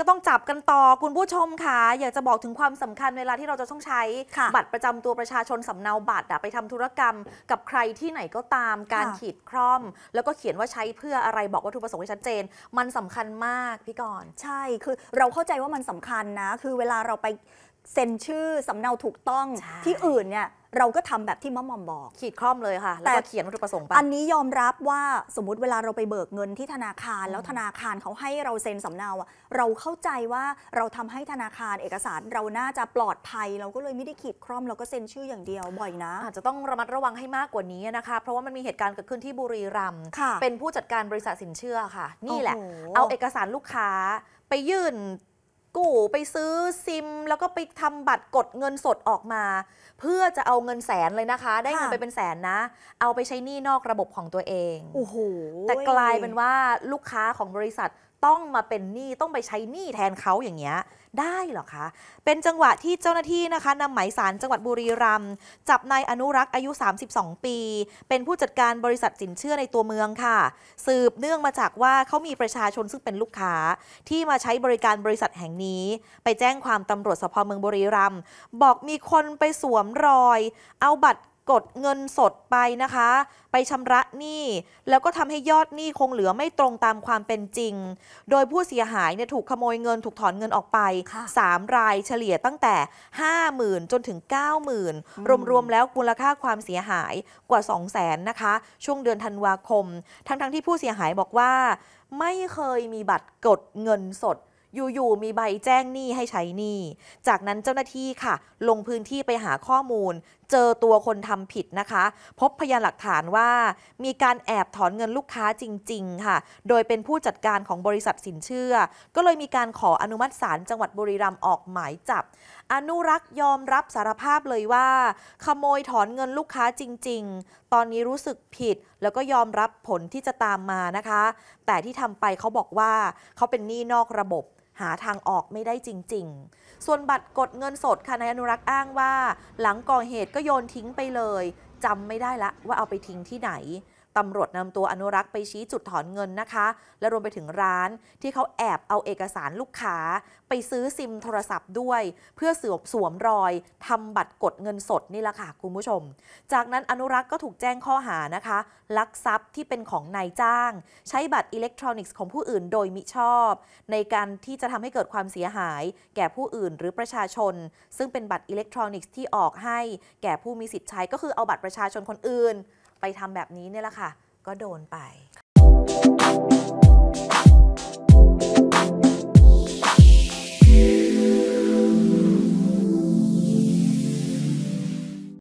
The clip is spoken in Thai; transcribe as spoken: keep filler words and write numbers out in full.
ก็ต้องจับกันต่อคุณผู้ชมค่ะอยากจะบอกถึงความสำคัญเวลาที่เราจะต้องใช้บัตรประจำตัวประชาชนสำเนาบัตรไปทำธุรกรรมกับใครที่ไหนก็ตามการขีดคร่อมแล้วก็เขียนว่าใช้เพื่ออะไรบอกวัตถุประสงค์ให้ชัดเจนมันสำคัญมากพี่กรณ์ใช่คือเราเข้าใจว่ามันสำคัญนะคือเวลาเราไปเซ็นชื่อสำเนาถูกต้องที่อื่นเนี่ยเราก็ทำแบบที่มะม่อมบอกขีดคร่อมเลยค่ะแล้วก็เขียนวัตถุประสงค์ไปอันนี้ยอมรับว่าสมมุติเวลาเราไปเบิกเงินที่ธนาคารแล้วธนาคารเขาให้เราเซ็นสำเนาเราเข้าใจว่าเราทำให้ธนาคารเอกสารเราน่าจะปลอดภัยเราก็เลยไม่ได้ขีดคร่อมเราก็เซ็นชื่ออย่างเดียวบ่อยนะอาจจะต้องระมัดระวังให้มากกว่านี้นะคะเพราะว่ามันมีเหตุการณ์เกิดขึ้นที่บุรีรัมย์เป็นผู้จัดการบริษัทสินเชื่อค่ะนี่แหละเอาเอกสารลูกค้าไปยื่นกู้ไปซื้อซิมแล้วก็ไปทำบัตรกดเงินสดออกมาเพื่อจะเอาเงินแสนเลยนะคะได้เงินไปเป็นแสนนะเอาไปใช้หนี้นอกระบบของตัวเองโอ้โหแต่กลายเป็นว่าลูกค้าของบริษัทต้องมาเป็นหนี้ต้องไปใช้หนี้แทนเขาอย่างเงี้ยได้เหรอคะเป็นจังหวะที่เจ้าหน้าที่นะคะนำหมายสารจังหวัดบุรีรัมย์จับนายอนุรักษ์อายุสามสิบสองปีเป็นผู้จัดการบริษัทสินเชื่อในตัวเมืองค่ะสืบเนื่องมาจากว่าเขามีประชาชนซึ่งเป็นลูกค้าที่มาใช้บริการบริษัทแห่งนี้ไปแจ้งความตำรวจสภ.เมืองบุรีรัมย์บอกมีคนไปสวมรอยเอาบัตรกดเงินสดไปนะคะไปชำระหนี้แล้วก็ทำให้ยอดหนี้คงเหลือไม่ตรงตามความเป็นจริงโดยผู้เสียหายเนี่ยถูกขโมยเงินถูกถอนเงินออกไปสามรายเฉลี่ยตั้งแต่ ห้าหมื่น จนถึง เก้าหมื่น รวมๆแล้วมูลค่าความเสียหายกว่า สองแสน นะคะช่วงเดือนธันวาคมทั้งๆที่ผู้เสียหายบอกว่าไม่เคยมีบัตรกดเงินสดอยู่ๆมีใบแจ้งหนี้ให้ใช้หนี้จากนั้นเจ้าหน้าที่ค่ะลงพื้นที่ไปหาข้อมูลเจอตัวคนทำผิดนะคะพบพยานหลักฐานว่ามีการแอบถอนเงินลูกค้าจริงๆค่ะโดยเป็นผู้จัดการของบริษัทสินเชื่อก็เลยมีการขออนุมัติศาลจังหวัดบุรีรัมย์ออกหมายจับอนุรักษ์ยอมรับสารภาพเลยว่าขโมยถอนเงินลูกค้าจริงๆตอนนี้รู้สึกผิดแล้วก็ยอมรับผลที่จะตามมานะคะแต่ที่ทำไปเขาบอกว่าเขาเป็นหนี้นอกระบบหาทางออกไม่ได้จริงๆส่วนบัตรกดเงินสดค่ะนายอนุรักษ์อ้างว่าหลังก่อเหตุก็โยนทิ้งไปเลยจำไม่ได้ละว่าเอาไปทิ้งที่ไหนตำรวจนำตัวอนุรักษ์ไปชี้จุดถอนเงินนะคะและรวมไปถึงร้านที่เขาแอบเอาเอกสารลูกค้าไปซื้อซิมโทรศัพท์ด้วยเพื่อสวมสวมรอยทำบัตรกดเงินสดนี่แหละค่ะคุณผู้ชมจากนั้นอนุรักษ์ก็ถูกแจ้งข้อหานะคะลักทรัพย์ที่เป็นของนายจ้างใช้บัตรอิเล็กทรอนิกส์ของผู้อื่นโดยมิชอบในการที่จะทำให้เกิดความเสียหายแก่ผู้อื่นหรือประชาชนซึ่งเป็นบัตรอิเล็กทรอนิกส์ที่ออกให้แก่ผู้มีสิทธิ์ใช้ก็คือเอาบัตรประชาชนคนอื่นไปทำแบบนี้เนี่ยแหละค่ะก็โดนไป